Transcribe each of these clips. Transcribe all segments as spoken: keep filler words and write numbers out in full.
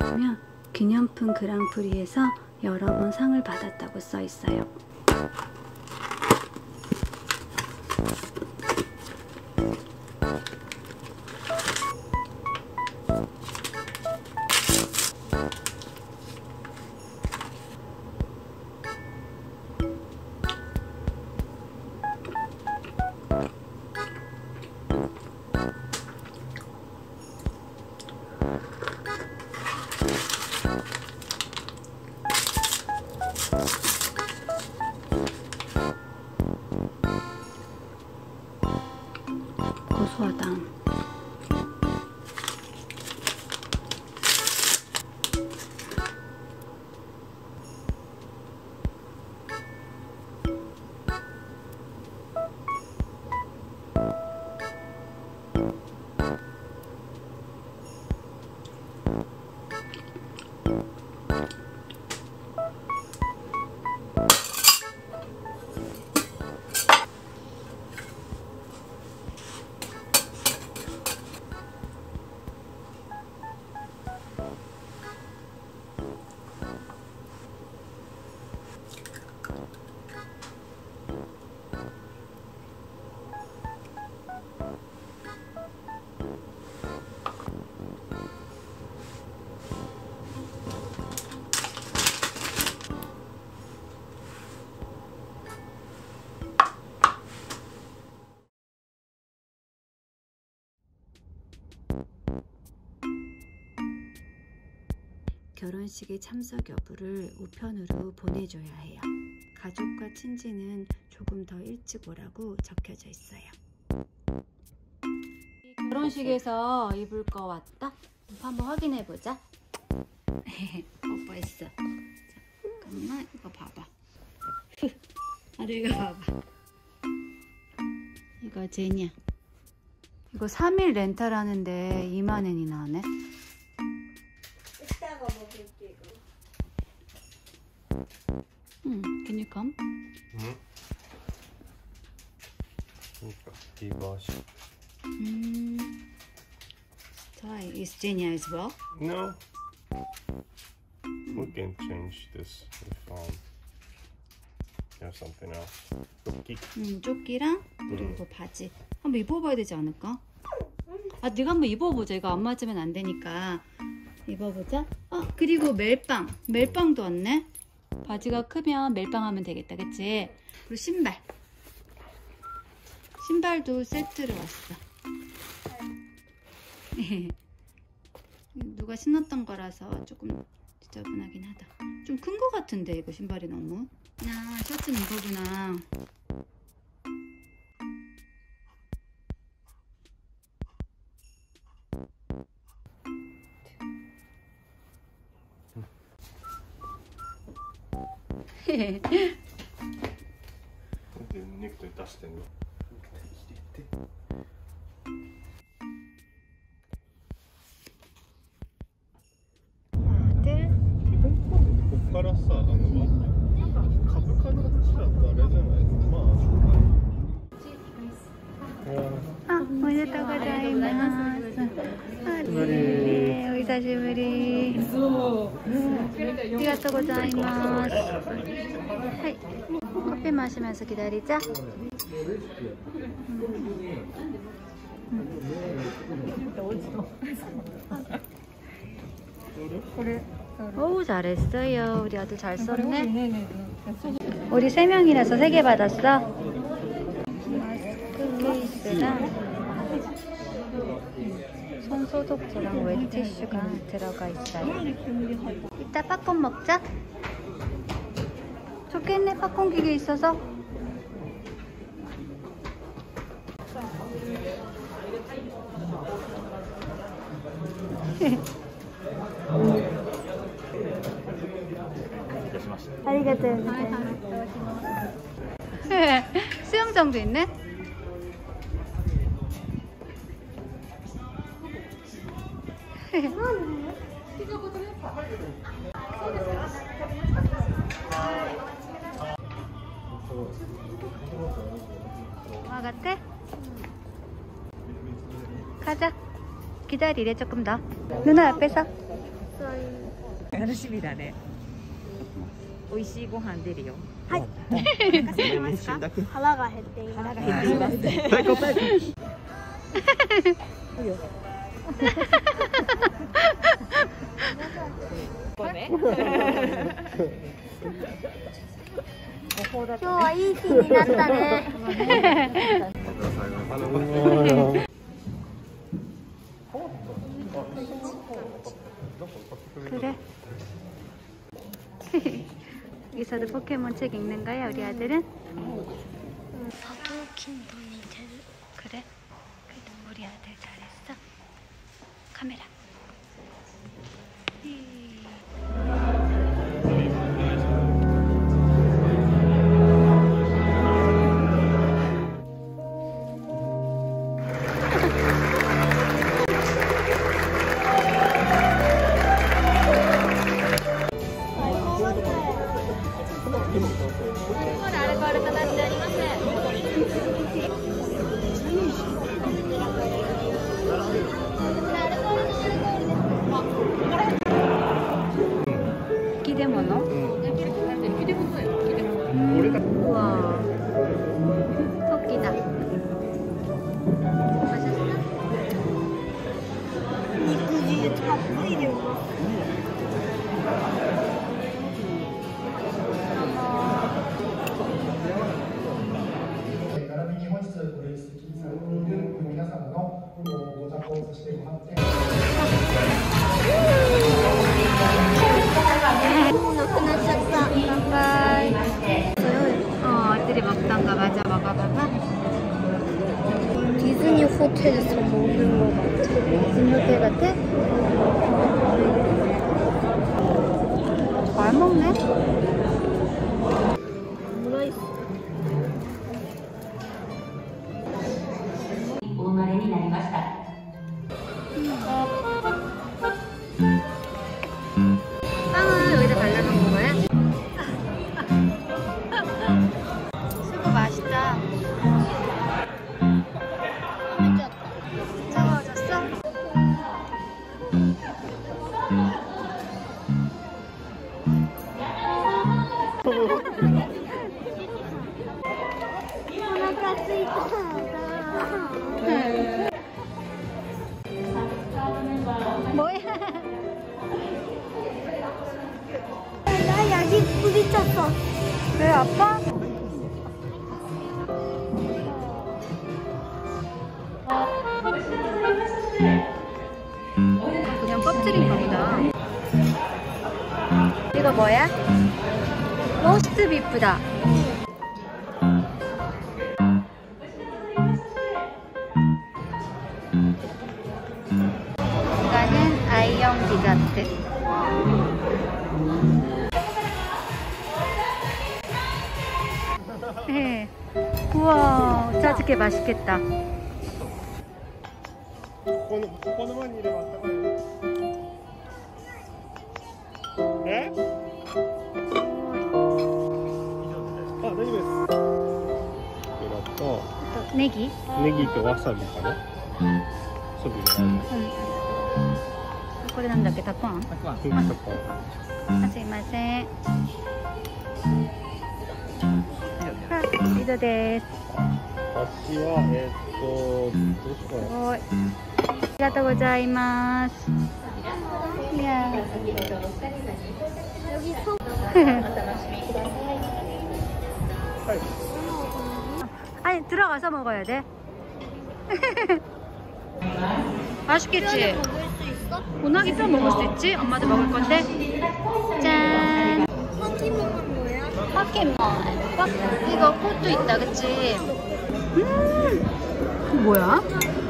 보면 기념품 그랑프리에서 여러 번 상을 받았다고 써 있어요. 고소하다. 결혼식에 참석 여부를 우편으로 보내줘야 해요. 가족과 친지는 조금 더 일찍 오라고 적혀져 있어요. 결혼식에서 입을 거 왔다? 한번 확인해 보자. 뽀뽀했어. 잠깐만 이거 봐봐. 아, 이거 봐봐. 이거 제니야. 이거 삼 일 렌탈하는데 이만 원이 나오네. 이따가 먹을게 이거. 응, can you come? 응? 그러니까 이 맛이. 음. Why is Genia as well? No. We can change this if um you have something else. 조끼. 음, 조끼랑 그리고 바지 한번 입어봐야 되지 않을까? 아, 네가 한번 입어보자. 이거 안 맞으면 안 되니까 입어보자. 아, 그리고 멜빵. 멜빵도 왔네. 바지가 크면 멜빵 하면 되겠다, 그치? 그리고 신발. 신발도 세트로 왔어. 누가 신었던 거라서 조금 지저분하긴 하다. 좀 큰 거 같은데 이거 신발이 너무. 아, 셔츠는 이거구나. 넥타이出してんの? 아들. こっからさ、あの株価の話だとあれじゃないの? まあ、しょうがない。 아, 오메데토 고자이마스. 아, 네, 오久しぶり. 아리가또 고자이마스. 하이. 커피 마시면서 기다리자. 오, 잘했어요. 우리 아들 잘 썼네. 우리 세 명이라서 세 개 받았어. 마스크 케이스랑 손소독제랑 웨티슈가 들어가 있어요. 이따 팝콘 먹자. 좋겠네, 팝콘 기계 있어서. 아리가또. 수영장도 있네. 와 같아? 가자. 기다리래 조금 더. 누나 앞에서. 楽しみだね。美味しいご飯出るよ。 はい。 お腹空いてますか？ 腹が減っています。 腹が減っています。 今日はいい日になったね。 그래. 여기서도 포켓몬 책 읽는 거야, 우리 아들은? 사도킨돈이 될. 그래? 그래도 우리 아들 잘했어. 카메라. 우와, 토끼다. 맛있어? 이쁘지? 다 보이게. 並びに本日ご列席されている皆様のご座高そしてご発展。 바이바이. 어, 애들이 먹던가. 맞아, 먹어봐봐. 디즈니 호텔에서 먹는 거 같아. 디즈니 호텔 같아? 잘 먹네? 오므라이스. お生まれになりました。 빵은 여기다 발라놓은 거야? 수고 맛있다. 차가워졌어? 오나가 쓰이다. 뭐야? 나 약이 부딪혔어. 왜 아파? 그냥 껍질인가 보다. 이거 뭐야? 로스트 비프다. 이거는 아이용 디저트. 네. 우와, 짜증게 맛있겠다. ここのここの前にいればあったかいよ。え？あ、大丈夫です。これだと 또 네기? ネギとわさびかな。そうですね。 응. これなんだっけ、たくあん? たくあん。 あ、すいません。以上です。 私はえーっとどうしようかな。 はい。ありがとうございます。いや。 여기 소. 아니 들어가서 먹어야 돼. 맛있겠지? 먹을 수 있어? 운하기 뼈 먹을 수 있지? 엄마도 먹을 건데. 짠. 파키몬은 뭐야? 포켓몬. 빡 이거 꽃도 있다, 그치? 음. 뭐야?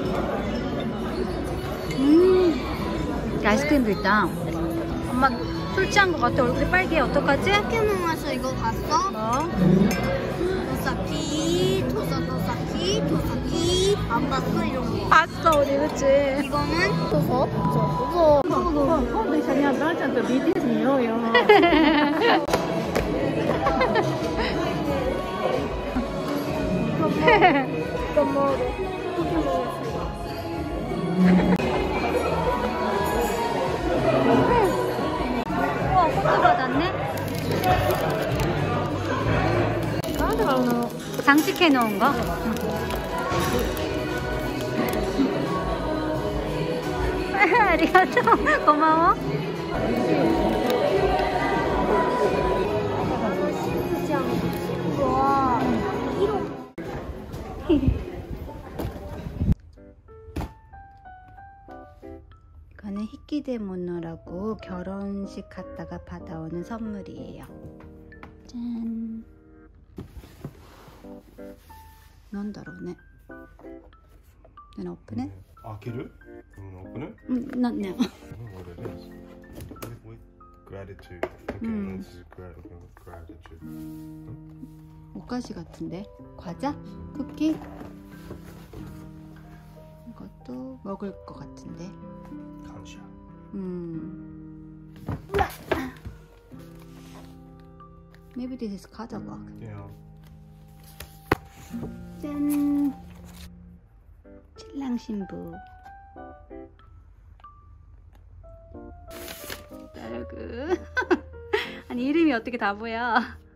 음. 아이스크림도 있다. 엄마 술 취한 것 같아. 얼굴이 빨개. 어떡하지? 포켓몬에서 이거 봤어? 뭐? 도사키, 도사도사키, 도사키. 안 봤어 이런 거? 봤어, 우리, 그치? 이거는 도서. 도서. 今度一緒にばあちゃんと ビーティーエス 見ようよ。 너무 포켓몬. 또 받았네? 장식해 놓은 거? 아리가또. 고마워. 와. 이거는 히키데모노라고 결혼식 갔다가 받아오는 선물이에요. 짠. 난다로네. Then open it. 開ける？うん、open it? Mm, not now. I don't know what it is. With, with gratitude. Okay, 음. this is gratitude. Gratitude. 오菓子같은데? 과자? 쿠키? 이것도 먹을 것 같은데. 감사. 음. Maybe this is catalog. Yeah. 짠! 신랑 신부. 따르그. 아니 이름이 어떻게 다 보여?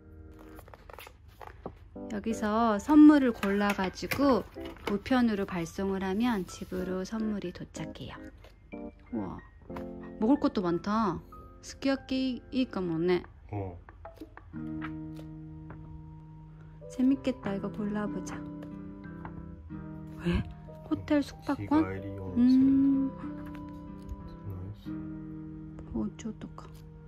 여기서 선물을 골라가지고 우편으로 발송을 하면 집으로 선물이 도착해요. 우와, 먹을 것도 많다. 스키야키 이까모네. 어. 재밌겠다. 이거 골라보자. 왜? 호텔 숙박권? 日帰り温泉. 음, Nice. 어쩌도까.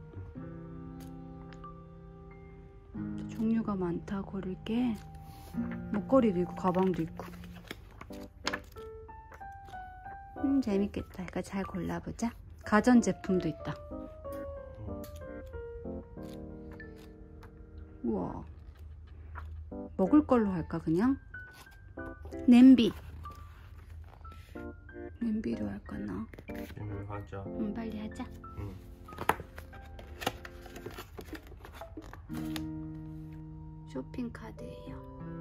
종류가 많다. 고를게. 목걸이도 있고 가방도 있고. 음, 재밌겠다. 이거 잘 골라보자. 가전제품도 있다. 우와, 먹을 걸로 할까 그냥? 냄비. 냄비로 할까나? 게임을 하자. 응, 빨리 하자. 응. 쇼핑 카드예요.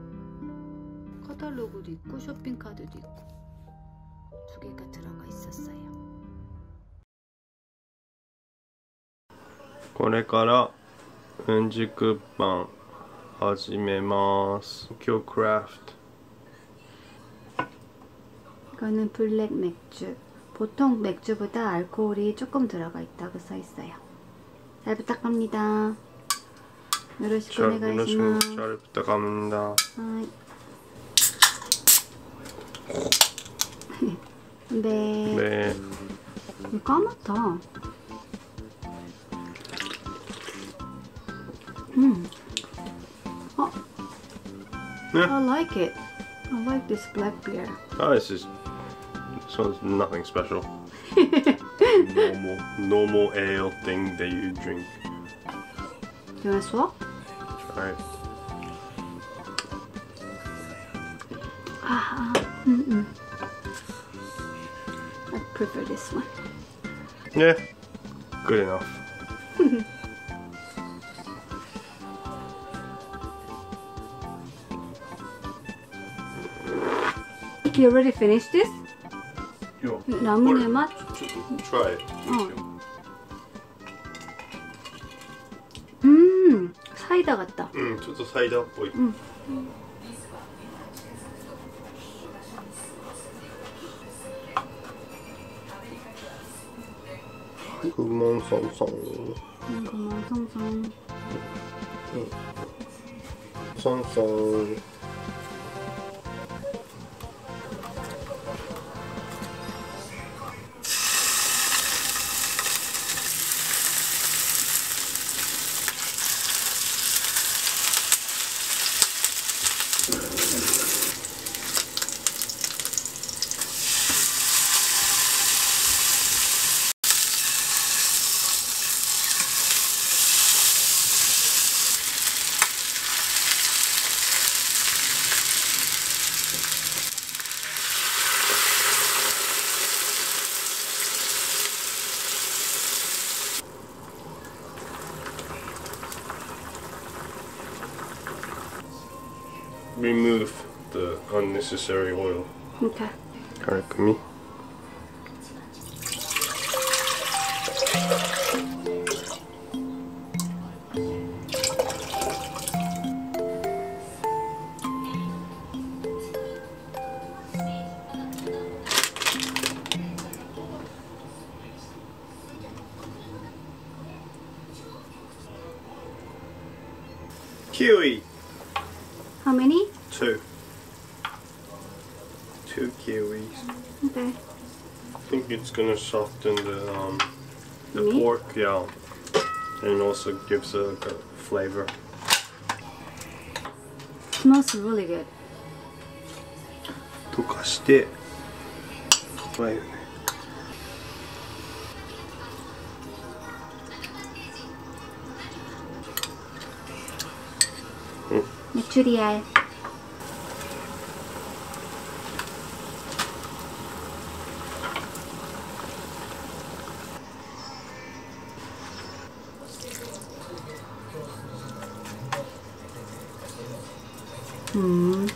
카탈로그도 있고 쇼핑 카드도 있고 두 개가 들어가 있었어요. これからうん熟パン始めます。今日クラフト. 이거는 블랙 맥주. 보통 맥주보다 알코올이 조금 들어가 있다고 써 있어요. 잘 부탁합니다. 요로시ku 오네가이시마스. 잘 부탁합니다. 하이. 네. 네. 이거 까맣다. 음. 어. 네. I like it. I like this black beer. Oh, this is this one's nothing special. normal, normal ale thing that you drink. Do you want to swap? Try it. Ah, mm-mm. I prefer this one. Yeah, good enough. You already finished this? Yo, 라문의 맛? try it. 어. 음, 사이다 같다. 음, ちょっとサイダーっぽい. 음. 구멍성성. 음, 고마워, 성성. 성성. Remove the unnecessary oil. Okay. 가르크미. Kiwi. How many? Two. Two kiwis. Okay. I think it's gonna soften the um, the Meat? pork, yeah, and also gives a good flavor. Smells really good. 溶かしてうまいよね。 메추리알. 음.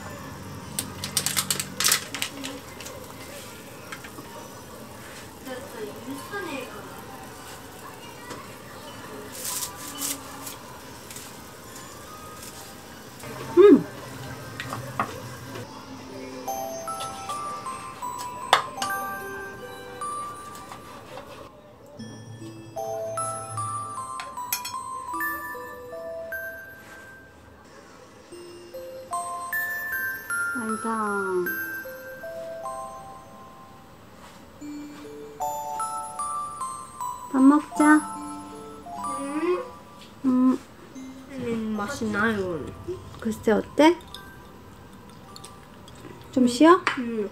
음. 완성. 밥 먹자. 음. 음, 맛이 나요. 글쎄 어때? 좀 쉬어? 음.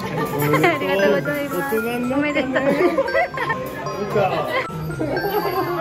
ありがとうございます。おめでとう。